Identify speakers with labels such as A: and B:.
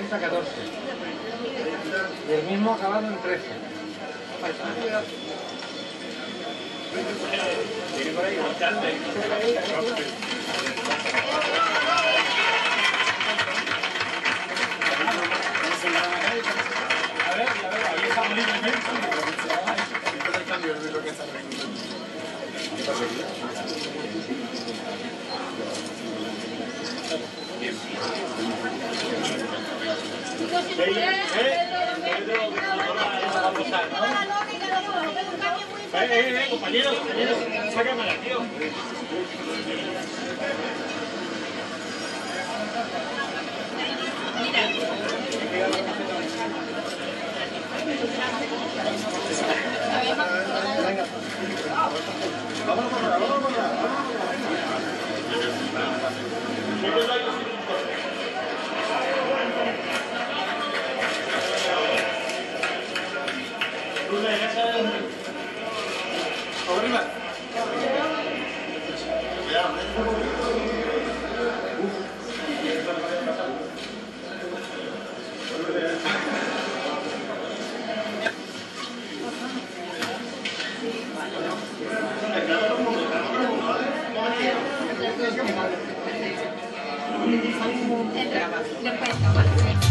A: cuesta 14. Y el mismo acabado en 13. ¿Tiene por ahí? A ver, ahí está bonito el medio. El cambio es lo que está preguntando. Bien. Compañero, esa cámara, tío. Vámonos para allá, vámonos para allá. Arriba.
B: Después,